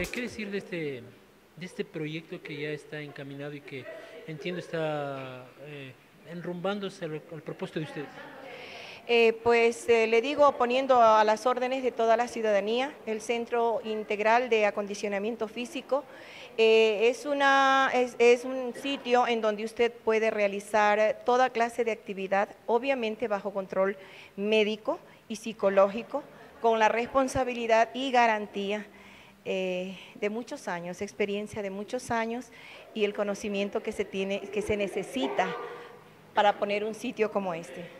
¿qué decir de este proyecto que ya está encaminado y que entiendo está enrumbándose al propósito de ustedes? Le digo, poniendo a las órdenes de toda la ciudadanía, el Centro Integral de Acondicionamiento Físico es un sitio en donde usted puede realizar toda clase de actividad, obviamente bajo control médico y psicológico, con la responsabilidad y garantía de muchos años, experiencia de muchos años y el conocimiento que se tiene, que se necesita para poner un sitio como este.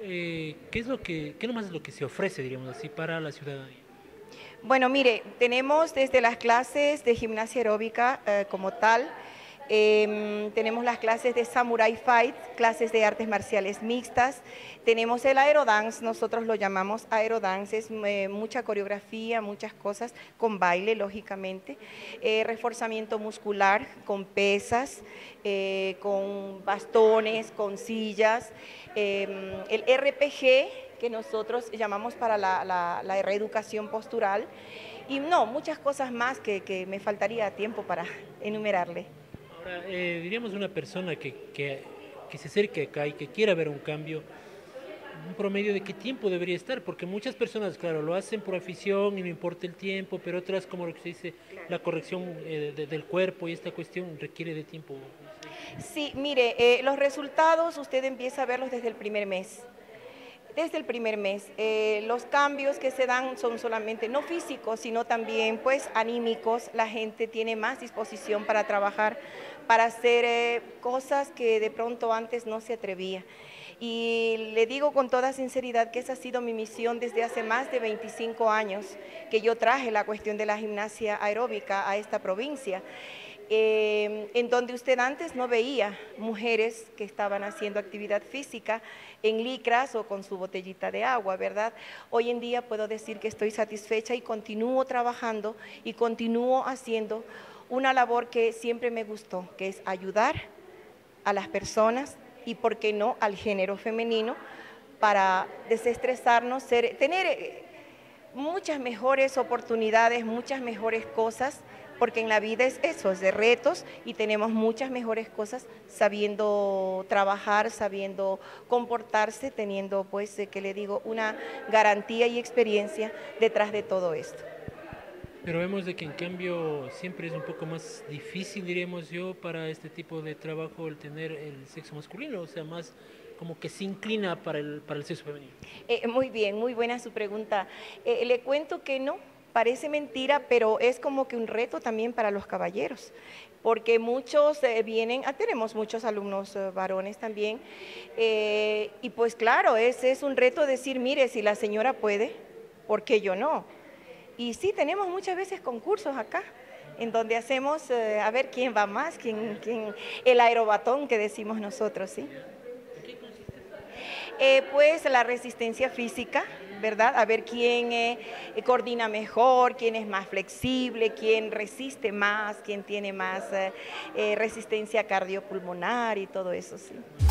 ¿Qué nomás es lo que se ofrece, diríamos así, para la ciudadanía? Bueno, mire, tenemos desde las clases de gimnasia aeróbica como tal, tenemos las clases de Samurai Fight, clases de artes marciales mixtas, tenemos el aerodance, nosotros lo llamamos aerodance, es mucha coreografía, muchas cosas, con baile, lógicamente, reforzamiento muscular, con pesas, con bastones, con sillas, el RPG, que nosotros llamamos para la reeducación postural, y no, muchas cosas más que me faltaría tiempo para enumerarle. Ahora, diríamos una persona que se acerque acá y que quiera ver un cambio, un promedio de qué tiempo debería estar, porque muchas personas, claro, lo hacen por afición y no importa el tiempo, pero otras, como lo que se dice, la corrección del cuerpo y esta cuestión requiere de tiempo. Sí, mire, los resultados usted empieza a verlos desde el primer mes. Desde el primer mes, los cambios que se dan son solamente no físicos, sino también pues anímicos. La gente tiene más disposición para trabajar, para hacer cosas que de pronto antes no se atrevía. Y le digo con toda sinceridad que esa ha sido mi misión desde hace más de 25 años, que yo traje la cuestión de la gimnasia aeróbica a esta provincia. En donde usted antes no veía mujeres que estaban haciendo actividad física en licras o con su botellita de agua, ¿verdad? Hoy en día puedo decir que estoy satisfecha y continúo trabajando y continúo haciendo una labor que siempre me gustó, que es ayudar a las personas y, por qué no, al género femenino para desestresarnos, tener muchas mejores oportunidades, muchas mejores cosas, porque en la vida es eso, es de retos y tenemos muchas mejores cosas sabiendo trabajar, sabiendo comportarse, teniendo pues, ¿qué le digo?, una garantía y experiencia detrás de todo esto. Pero vemos de que en cambio siempre es un poco más difícil, diríamos yo, para este tipo de trabajo el tener el sexo masculino, o sea, más como que se inclina para el sexo femenino. Muy bien, muy buena su pregunta. Le cuento que no, parece mentira, pero es como que un reto también para los caballeros, porque muchos vienen, tenemos muchos alumnos varones también, y pues claro, es un reto decir, mire, si la señora puede, ¿por qué yo no? Y sí, tenemos muchas veces concursos acá, en donde hacemos, a ver quién va más, el aerobatón que decimos nosotros, ¿sí? Pues la resistencia física, ¿verdad? A ver quién coordina mejor, quién es más flexible, quién resiste más, quién tiene más resistencia cardiopulmonar y todo eso, sí.